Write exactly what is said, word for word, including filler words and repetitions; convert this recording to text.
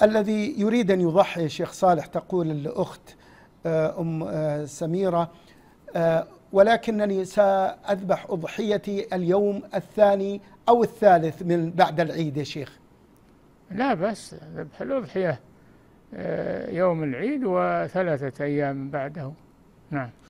الذي يريد أن يضحي شيخ صالح، تقول الأخت أم سميرة، ولكنني سأذبح أضحيتي اليوم الثاني أو الثالث من بعد العيد يا شيخ. لا بس ذبح الأضحية يوم العيد وثلاثة أيام بعده. نعم.